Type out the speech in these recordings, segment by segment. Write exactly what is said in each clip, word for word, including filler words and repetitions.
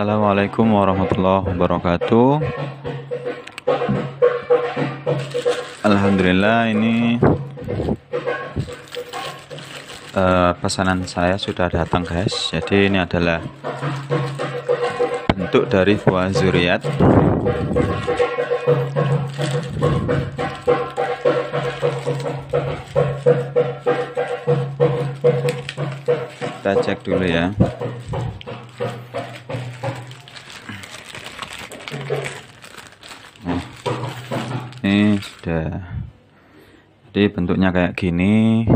Assalamualaikum warahmatullahi wabarakatuh. Alhamdulillah, ini uh, pesanan saya sudah datang, guys. Jadi ini adalah bentuk dari buah zuriat. Kita cek dulu ya. Nah, ini sudah. Jadi bentuknya kayak gini,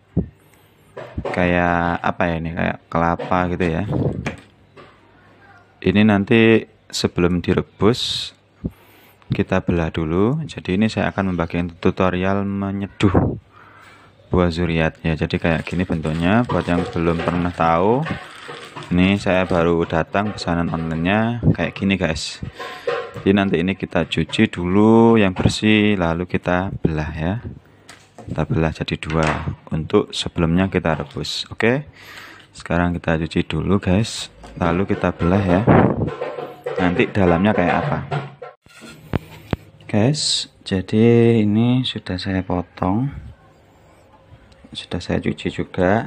kayak apa ya, ini kayak kelapa gitu ya. Ini nanti sebelum direbus kita belah dulu. Jadi ini saya akan membagikan tutorial menyeduh buah zuriat ya. Jadi kayak gini bentuknya. Buat yang belum pernah tahu, ini saya baru datang pesanan online-nya kayak gini, guys. Jadi nanti ini kita cuci dulu yang bersih, lalu kita belah ya. Kita belah jadi dua. Untuk sebelumnya kita rebus. Oke. Sekarang kita cuci dulu, guys. Lalu kita belah ya. Nanti dalamnya kayak apa. Guys, jadi ini sudah saya potong. Sudah saya cuci juga.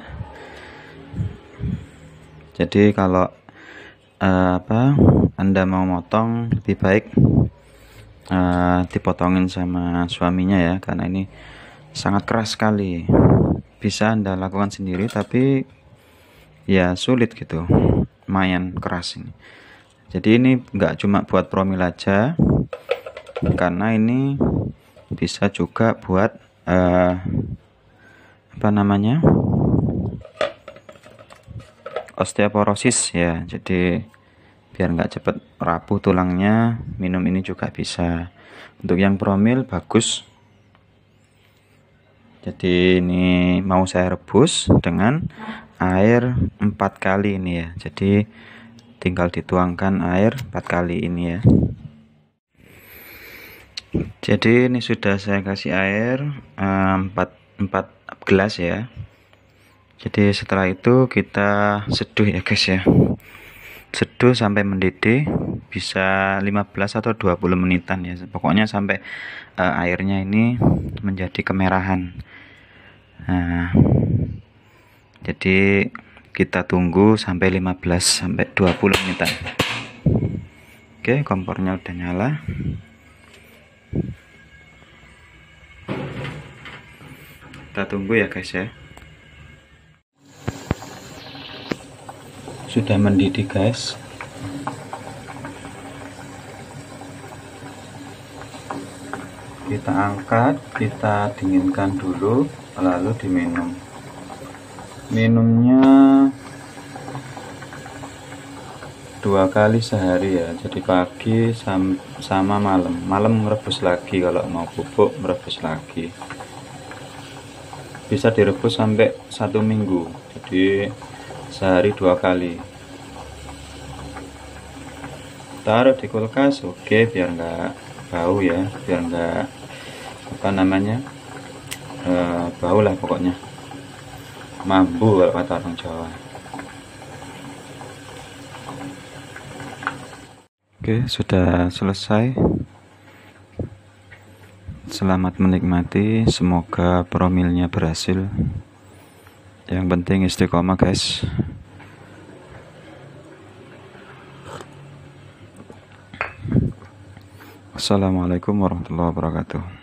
Jadi kalau uh, apa Anda mau motong, lebih baik uh, dipotongin sama suaminya ya, karena ini sangat keras sekali. Bisa Anda lakukan sendiri, tapi ya sulit gitu, lumayan keras ini. Jadi ini nggak cuma buat promil aja, karena ini bisa juga buat uh, apa namanya osteoporosis ya. Jadi biar nggak cepet rapuh tulangnya, minum ini juga bisa. Untuk yang promil bagus. Jadi ini mau saya rebus dengan air empat kali ini ya. Jadi tinggal dituangkan air empat kali ini ya. Jadi ini sudah saya kasih air um, empat empat gelas ya. Jadi setelah itu kita seduh ya, guys ya. Seduh sampai mendidih, bisa lima belas atau dua puluh menitan ya. Pokoknya sampai uh, airnya ini menjadi kemerahan. Nah, jadi kita tunggu sampai lima belas sampai dua puluh menitan. Oke, kompornya udah nyala. Kita tunggu ya, guys ya. Sudah mendidih, guys. Kita angkat, kita dinginkan dulu, lalu diminum. Minumnya dua kali sehari ya. Jadi pagi sama malam. Malam merebus lagi, kalau mau bubuk merebus lagi. Bisa direbus sampai satu minggu. Jadi sehari dua kali. Taruh di kulkas, oke, biar nggak bau ya, biar nggak apa namanya e, bau lah pokoknya. Mambu kalau kata orang Jawa. Oke, sudah selesai. Selamat menikmati, semoga promilnya berhasil. Yang penting istiqomah, guys. Assalamualaikum warahmatullahi wabarakatuh.